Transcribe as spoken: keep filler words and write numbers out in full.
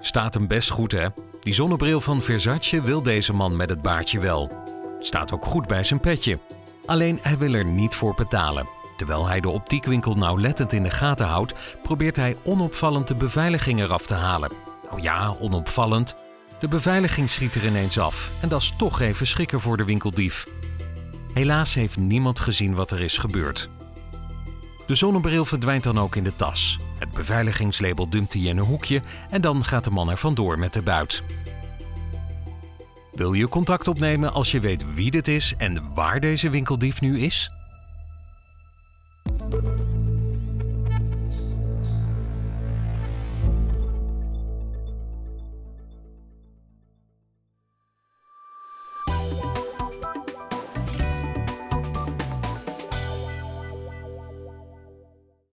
Staat hem best goed, hè? Die zonnebril van Versace wil deze man met het baardje wel. Staat ook goed bij zijn petje. Alleen hij wil er niet voor betalen. Terwijl hij de optiekwinkel nauwlettend in de gaten houdt, probeert hij onopvallend de beveiliging eraf te halen. Nou ja, onopvallend. De beveiliging schiet er ineens af en dat is toch even schrikken voor de winkeldief. Helaas heeft niemand gezien wat er is gebeurd. De zonnebril verdwijnt dan ook in de tas. Het beveiligingslabel dumpt hij in een hoekje en dan gaat de man er vandoor met de buit. Wil je contact opnemen als je weet wie dit is en waar deze winkeldief nu is?